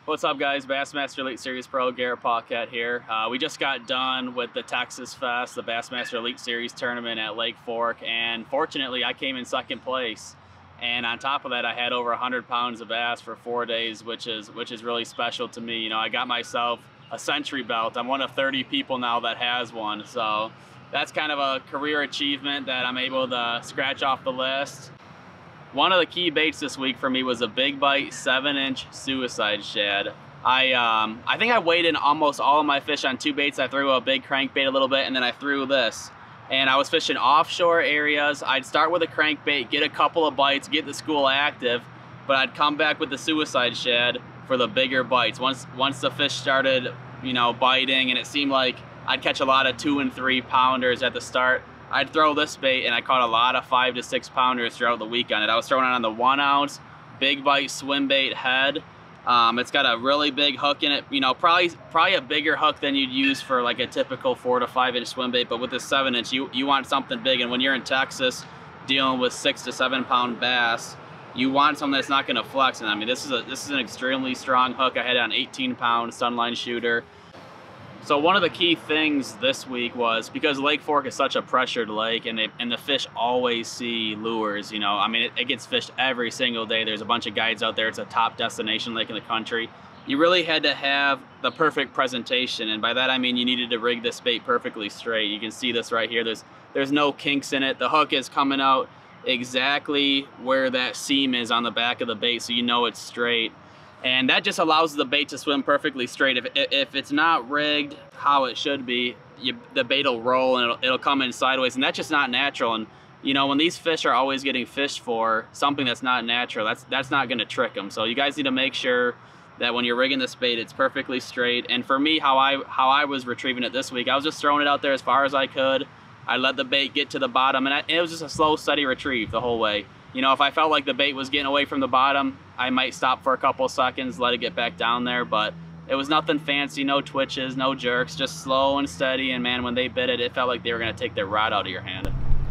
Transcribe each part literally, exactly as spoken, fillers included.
What's up, guys? Bassmaster Elite Series Pro, Garrett Paquette here. Uh, we just got done with the Texas Fest, the Bassmaster Elite Series tournament at Lake Fork, and fortunately I came in second place. And on top of that, I had over one hundred pounds of bass for four days, which is which is really special to me. You know, I got myself a century belt. I'm one of thirty people now that has one, so that's kind of a career achievement that I'm able to scratch off the list. One of the key baits this week for me was a big bite seven inch suicide shad. I um, I think I weighed in almost all of my fish on two baits. I threw a big crankbait a little bit, and then I threw this. And I was fishing offshore areas. I'd start with a crankbait, get a couple of bites, get the school active, but I'd come back with the suicide shad for the bigger bites. Once once the fish started, you know, biting, and it seemed like I'd catch a lot of two and three pounders at the start, I'd throw this bait, and I caught a lot of five to six pounders throughout the week on it. I was throwing it on the one ounce big bite swim bait head. Um, it's got a really big hook in it, you know, probably probably a bigger hook than you'd use for like a typical four to five inch swim bait. But with this seven inch, you you want something big. And when you're in Texas dealing with six to seven pound bass, you want something that's not going to flex. And I mean, this is a this is an extremely strong hook. I had it on eighteen pound Sunline shooter. So one of the key things this week was, because Lake Fork is such a pressured lake, and, they, and the fish always see lures, you know, I mean, it, it gets fished every single day. There's a bunch of guides out there. It's a top destination lake in the country. You really had to have the perfect presentation, and by that I mean you needed to rig this bait perfectly straight. You can see this right here. There's, there's no kinks in it. The hook is coming out exactly where that seam is on the back of the bait, so you know it's straight. And that just allows the bait to swim perfectly straight. If, if it's not rigged how it should be, you, the bait will roll and it'll, it'll come in sideways, and that's just not natural. And you know, when these fish are always getting fished for something that's not natural, that's that's not going to trick them. So you guys need to make sure that when you're rigging this bait, it's perfectly straight. And for me, how I how I was retrieving it this week, I was just throwing it out there as far as I could. I let the bait get to the bottom, and I, it was just a slow, steady retrieve the whole way. You know, if I felt like the bait was getting away from the bottom, I might stop for a couple seconds, let it get back down there, but it was nothing fancy, no twitches, no jerks, just slow and steady. And man, when they bit it, it felt like they were gonna take their rod out of your hand.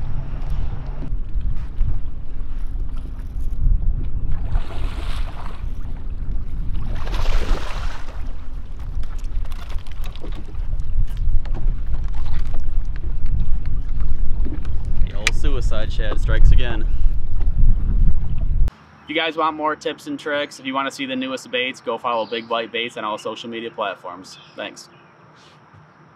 The old suicide shad strikes again. If you guys want more tips and tricks, if you want to see the newest baits, go follow Big Bite Baits on all social media platforms. Thanks.